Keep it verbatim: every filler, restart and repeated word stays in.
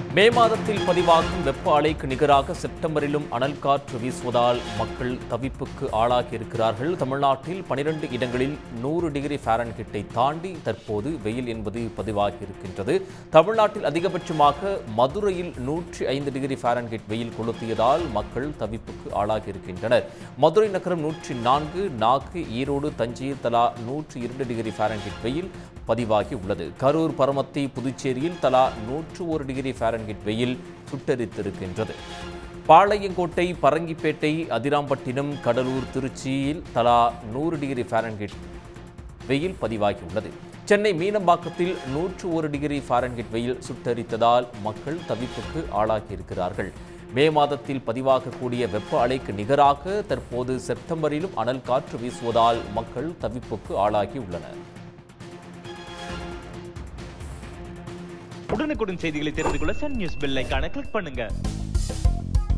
மே மாதத்தில் பதிவாகும் வெப்ப அலைக்கு நிகராக செப்டம்பரிலும் அனல் காற்று வீசுவதால் மக்கள் தவிப்புக்கு ஆளாகி இருக்கிறார்கள். தமிழ்நாட்டில் பனிரெண்டு இடங்களில் நூறு டிகிரி ஃபாரன்ஹீட்டை தாண்டி தற்போது வெயில் என்பது பதிவாகி இருக்கின்றது. தமிழ்நாட்டில் அதிகபட்சமாக மதுரையில் நூற்றி ஐந்து டிகிரி ஃபாரன்ஹீட் வெயில் கொளுத்தியதால் மக்கள் தவிப்புக்கு ஆளாகி இருக்கின்றனர். மதுரை நகரம் நூற்றி நான்கு, நாகை, ஈரோடு, தஞ்சை தலா நூற்றி இரண்டு டிகிரி ஃபாரன்ஹீட் வெயில் பதிவாகி உள்ளது. கரூர், பரமத்தி, புதுச்சேரியில் தலா நூற்று ஒரு டிகிரி ஃபாரன்ஹீட் வெயில் சுட்டெரித்திருக்கின்றது. பாளையங்கோட்டை, பரங்கிப்பேட்டை, அதிராம்பட்டினம், கடலூர், திருச்சியில் தலா நூறு டிகிரி ஃபாரன்ஹீட் வெயில் பதிவாகி உள்ளது. சென்னை மீனம்பாக்கத்தில் நூற்று ஒரு டிகிரி ஃபாரன்ஹீட் வெயில் சுட்டெரித்ததால் மக்கள் தவிப்புக்கு ஆளாகி இருக்கிறார்கள். மே மாதத்தில் பதிவாகக்கூடிய வெப்ப அலைக்கு நிகராக தற்போது செப்டம்பரிலும் அனல் காற்று வீசுவதால் மக்கள் தவிப்புக்கு ஆளாகி உள்ளனர். உடனுக்குடன் செய்திகளை தெரிந்து கொள்ள சன் நியூஸ் பெல் ஐகானை கிளிக் பண்ணுங்க.